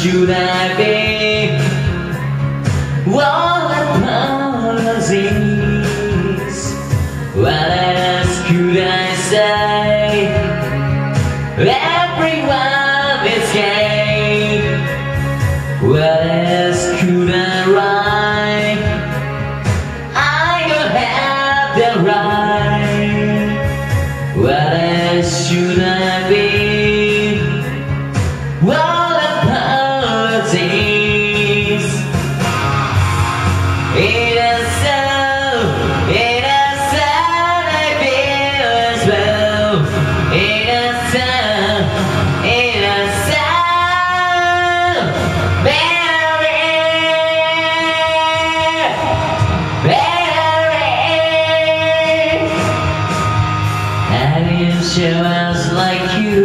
should I be? What apologies? What else could I say? Everyone is gay. What else could I write? I don't have the right. What else should I be? What apologies? In a sound, I feel as well. In a sound, Mary, I didn't show us like you,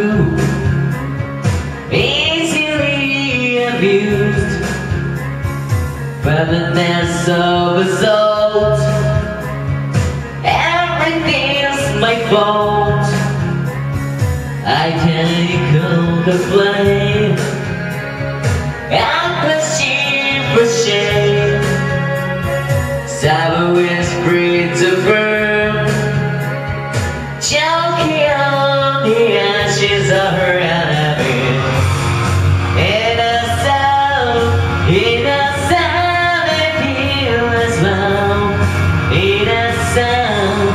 easily abused. But the dance of assault, everything's my fault. I can't complain. I'm pushing for shame. Sour is free to burn, choking on the ashes of her enemy. In a sound, I feel as well. In a sound,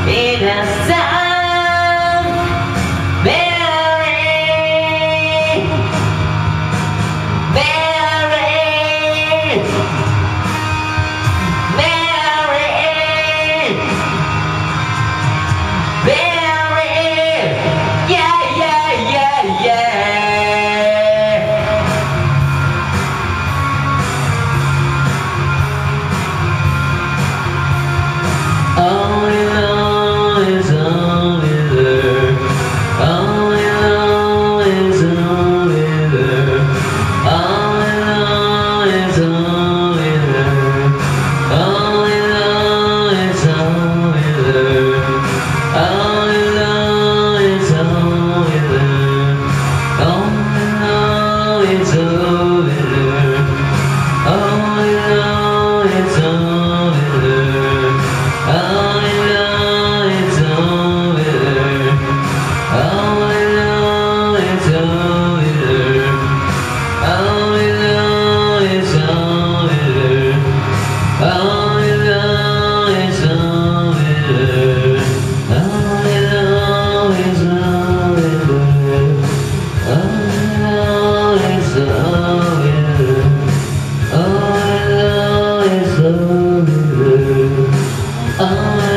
Mary, yeah, yeah, yeah, yeah. All we know is only there. All we know is only there. All we know is only there. All we know is only there. All we know is only there. All we know is only there. All we know is only there. All we know is only there. All we know is only there. All we know is only there. All we know is only there. All we know is only there. All we know is only there. All we know is only there.